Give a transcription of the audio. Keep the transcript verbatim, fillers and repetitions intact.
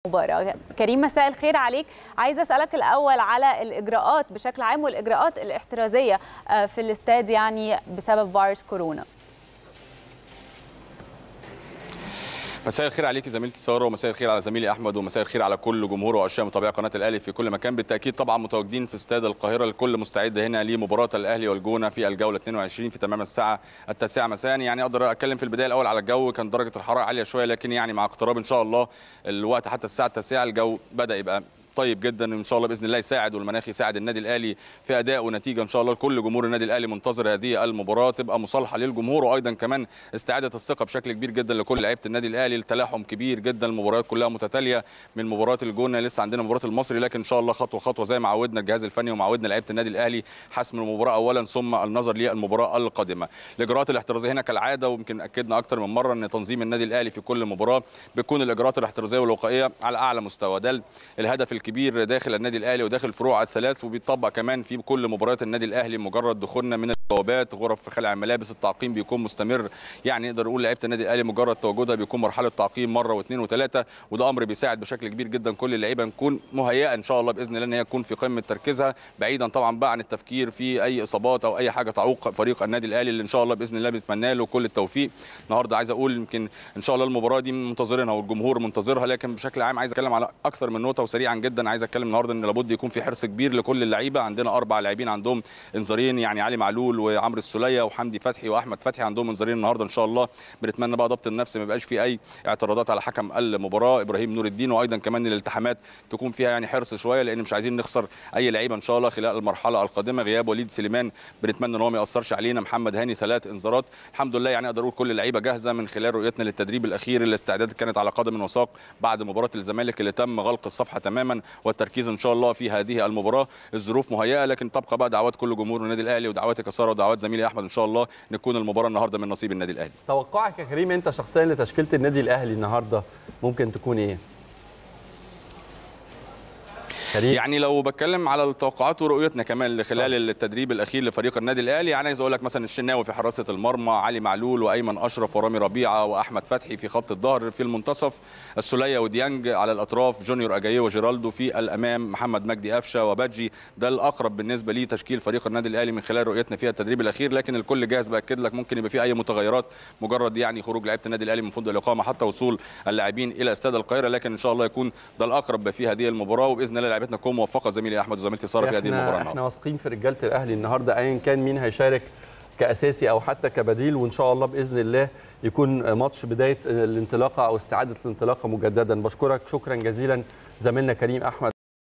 مباراة. كريم مساء الخير عليك. عايزة أسألك الأول على الإجراءات بشكل عام والإجراءات الاحترازية في الاستاد يعني بسبب فيروس كورونا. مساء الخير عليكي زميلتي ساره، ومساء الخير على زميلي احمد، ومساء الخير على كل جمهور وعشاق متابعي قناه الاهلي في كل مكان. بالتاكيد طبعا متواجدين في استاد القاهره، الكل مستعد هنا لمباراه الاهلي والجونه في الجوله اثنين وعشرين في تمام الساعه التاسعه مساء. يعني اقدر اتكلم في البدايه الاول على الجو، كان درجه الحراره عاليه شويه، لكن يعني مع اقتراب ان شاء الله الوقت حتى الساعه التاسعه الجو بدا يبقى طيب جدا ان شاء الله باذن الله يساعد، والمناخ يساعد النادي الاهلي في اداء ونتيجه ان شاء الله. كل جمهور النادي الاهلي منتظر هذه المباراه تبقى مصالحه للجمهور، وايضا كمان استعاده الثقه بشكل كبير جدا لكل لعيبه النادي الاهلي. التلاحم كبير جدا، المباريات كلها متتاليه من مباراه الجونه، لسه عندنا مباراه المصري، لكن ان شاء الله خطوه خطوه زي ما عودنا الجهاز الفني ومعودنا لعيبه النادي الاهلي حسم المباراه اولا ثم النظر للمباراه القادمه. الاجراءات الاحترازيه هنا كالعاده، ويمكن اكدنا اكثر من مره ان تنظيم النادي الاهلي في كل مباراه بيكون الاجراءات الاحترازيه والوقائيه على اعلى مستوى. ده الهدف الكبير داخل النادي الاهلي وداخل الفروع الثلاث، وبيطبق كمان في كل مباريات النادي الاهلي. مجرد دخولنا من البوابات، غرف خلع الملابس، التعقيم بيكون مستمر. يعني نقدر نقول لعيبه النادي الاهلي مجرد تواجدها بيكون مرحله تعقيم مره واثنين وثلاثه، وده امر بيساعد بشكل كبير جدا كل اللعيبه نكون مهيئه ان شاء الله باذن الله ان هي تكون في قمه تركيزها، بعيدا طبعا بقى عن التفكير في اي اصابات او اي حاجه تعوق فريق النادي الاهلي اللي ان شاء الله باذن الله بنتمنى له كل التوفيق. النهارده عايز اقول يمكن ان شاء الله المباراه دي منتظرينها والجمهور منتظرها، لكن بشكل عام عايز اتكلم على اكثر من نقطه وسريعا جدا. عايز اتكلم النهارده ان لابد يكون في حرص كبير لكل اللعيبه. عندنا اربع لاعبين عندهم انذارين، يعني علي معلول وعمرو السوليه وحمدي فتحي واحمد فتحي عندهم انذارين النهارده. ان شاء الله بنتمنى بقى ضبط النفس، ما يبقاش في اي اعتراضات على حكم المباراه ابراهيم نور الدين، وايضا كمان الالتحامات تكون فيها يعني حرص شويه، لان مش عايزين نخسر اي لعيبه ان شاء الله خلال المرحله القادمه. غياب وليد سليمان بنتمنى ان هو ما ياثرش علينا. محمد هاني ثلاث انذارات. الحمد لله يعني اقدر اقول كل اللعيبه جاهزه من خلال رؤيتنا للتدريب الاخير. الاستعدادات كانت على قدم وساق بعد مباراه الزمالك اللي تم غلق الصفحه تماما، والتركيز ان شاء الله في هذه المباراه. الظروف مهيئه، لكن تبقى بقى دعوات كل جمهور النادي الاهلي ودعواتك يا ساره ودعوات زميلي احمد ان شاء الله نكون المباراه النهارده من نصيب النادي الاهلي. توقعك يا كريم انت شخصيا لتشكيله النادي الاهلي النهارده ممكن تكون ايه؟ يعني لو بتكلم على التوقعات ورؤيتنا كمان خلال التدريب الاخير لفريق النادي الاهلي، يعني عايز اقول لك مثلا الشناوي في حراسه المرمى، علي معلول وايمن اشرف ورامي ربيعه واحمد فتحي في خط الظهر، في المنتصف السوليه وديانج، على الاطراف جونيور اجاييه وجيرالدو، في الامام محمد مجدي قفشه وبادجي. ده الاقرب بالنسبه لي تشكيل فريق النادي الاهلي من خلال رؤيتنا فيها التدريب الاخير، لكن الكل جاهز. باكد لك ممكن يبقى في اي متغيرات مجرد يعني خروج لعيبه النادي الاهلي من فندق الاقامه حتى وصول اللاعبين الى استاد القاهره، لكن ان شاء الله يكون ده الاقرب في هذه المباراه، وباذن الله لعيبتنا تكون موفقه زميلي احمد وزميلتي ساره في هذه المباراه. احنا واثقين في رجاله الاهلي النهارده ايا كان مين هيشارك كاساسي او حتى كبديل، وان شاء الله باذن الله يكون ماتش بدايه الانطلاقه او استعاده الانطلاقه مجددا. بشكرك شكرا جزيلا زميلنا كريم احمد.